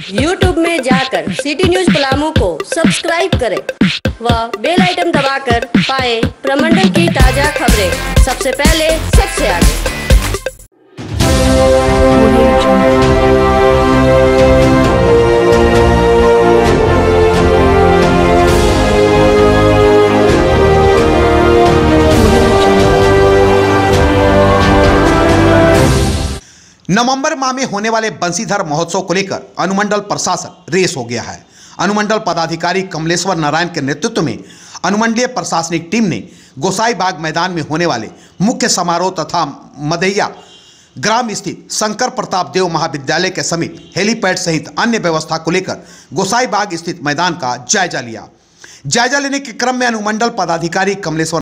YouTube में जाकर city news Palamu को सब्सक्राइब करें व बेल आइटन दबाकर पाएं प्रमंडल की ताजा खबरें सबसे पहले सबसे आगे। नवंबर माह में होने वाले बंसीधर महोत्सव को लेकर अनुमंडल प्रशासन रेस हो गया है। अनुमंडल पदाधिकारी कमलेश्वर नारायण के नेतृत्व में अनुमंडलीय प्रशासनिक टीम ने गोसाईबाग मैदान में होने वाले मुख्य समारोह तथा मदैया ग्राम स्थित शंकर प्रताप देव महाविद्यालय के समीप हेलीपैड सहित अन्य व्यवस्था को लेकर गोसाईबाग स्थित मैदान का जायजा लिया। जायजा लेने के क्रम में अनुमंडल पदाधिकारी कमलेश्वर